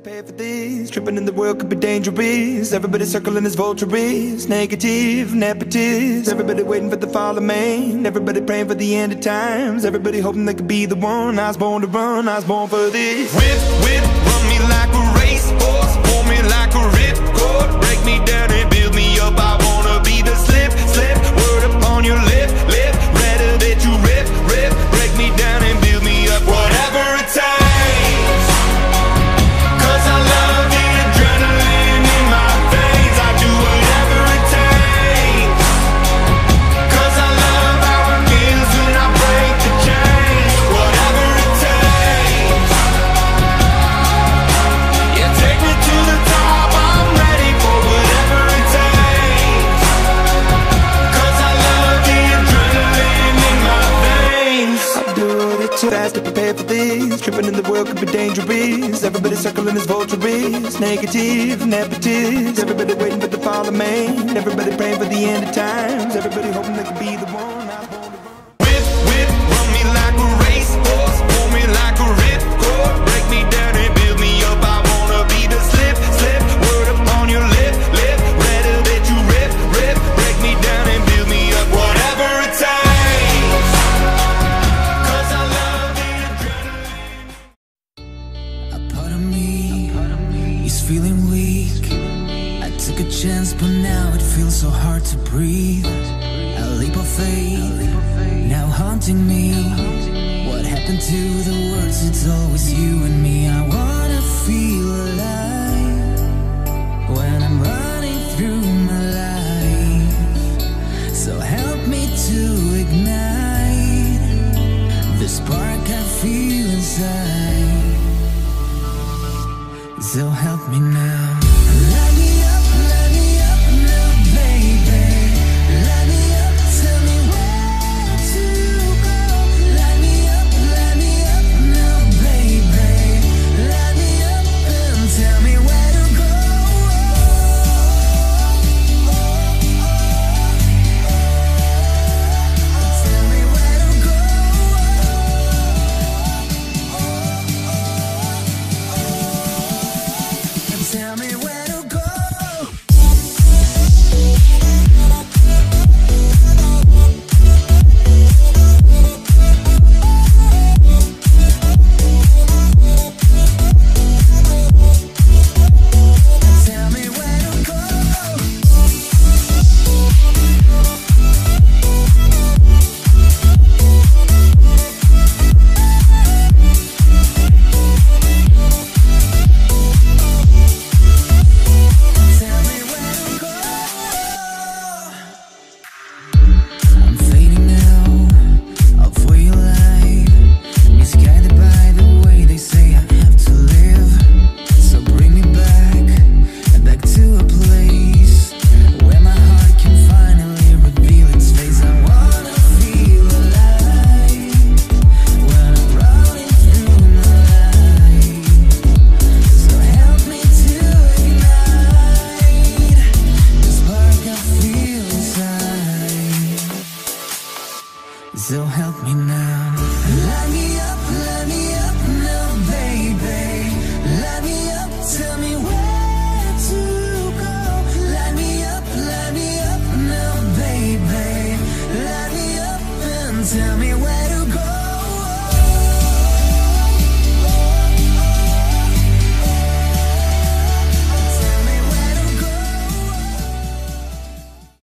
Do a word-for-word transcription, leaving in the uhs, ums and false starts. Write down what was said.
Prepare for this, tripping in the world could be dangerous. Everybody circling as vultures, negative, nepotist. Everybody waiting for the fall of man. Everybody praying for the end of times. Everybody hoping they could be the one. I was born to run, I was born for this. Whip, whip, run me like a racehorse, pull me like a ripcord, break me down and build me up. I wanna be the slip, slip, word upon your lip, lip, rather that you rip, rip, break me down and build me up. Whatever it takes. Fast to prepare for this, tripping in the world could be dangerous. Everybody circling as vultures, negative, nepotist. Everybody waiting for the fall of man. Everybody praying for the end of times. Everybody hoping they could be the one. Whip, whip, run me like a racehorse, pull me like a ripcord, break me down and build me up. I wanna be the slip, slip, word upon your lip, lip, rather that you rip, rip, break me down and build me up. Whatever it takes. Feeling weak, I took a chance, but now it feels so hard to breathe. A leap of faith, now haunting me. What happened to the words? It's always you and me. I wanna feel alive when I'm running through my life. So help me to ignite the spark I feel inside. So help me now. Light me up, light me up now, baby. Light me up, tell me where to go. Light me up, light me up now, baby. Light me up and tell me where to go. Tell me where to go. Tell me where to go. Tell me where to go. So help me now. Light me up, light me up now, baby. Light me up till